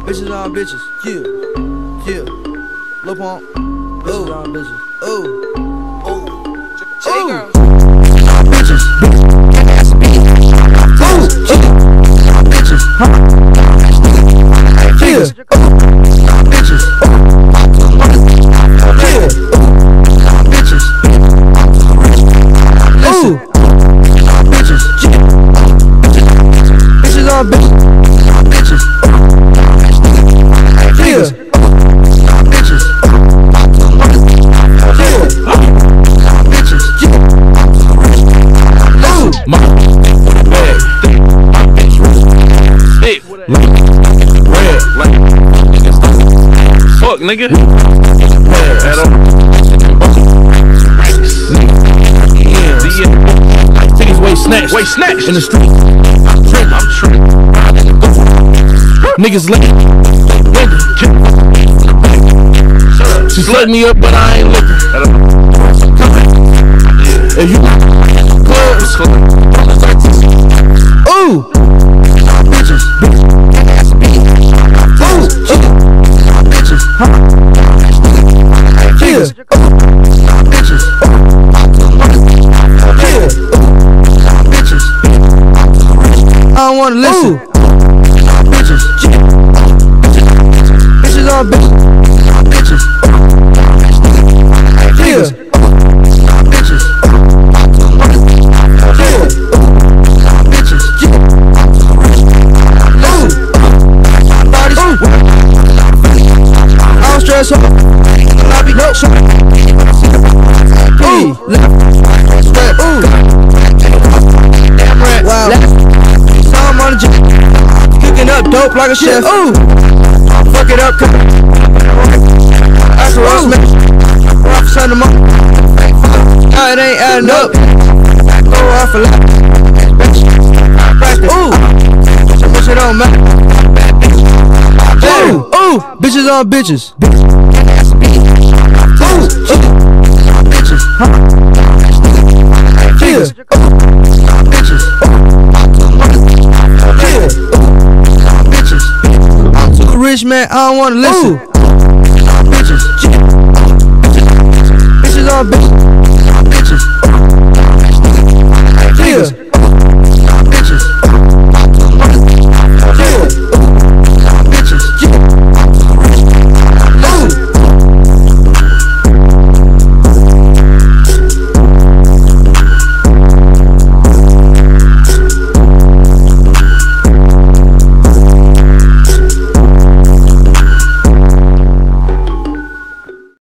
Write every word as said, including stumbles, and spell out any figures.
Bitches on bitches, yeah, yeah. Lil Pump, bitches on bitches, oh, oh, oh. Bitches, oh, bitches, huh? Yeah, bitches, yeah, bitches, listen, bitches, bitches on bitches, bitches. Yeah. Bitches. Yeah. Bitches. Yeah. Listen. My bag. Thick. Red. Fuck, nigga. Tickets way snatched. Way snatched. In the street. I'm tripping. Niggas late. She slut me up, but I ain't looking. If you close, ooh, bitches, ooh, bitches, huh? Yeah, bitches, yeah, bitches. I don't wanna listen. Bitches, bitches all bitches, bitches. Yeah. Bitches. Yeah. Bitches. Yeah. Listen. Bodies. I don't stress up. I be no shit. Ooh. Left. Strap. Ooh. Damn rat. Wow. Left. So I'm on the jet. Cooking up dope like a chef. Ooh. Fuck it up. I can roast me. Son of my, now it ain't adding up. Go off a lot. Practice. Ooh, bitch, it don't matter. Ooh, ooh, bitches on bitches. Ooh, bitches, huh? Yeah, bitches. Yeah, bitches. I'm too rich, man. I don't wanna listen. Bitches. Bitches on bitches, bitches, yeah.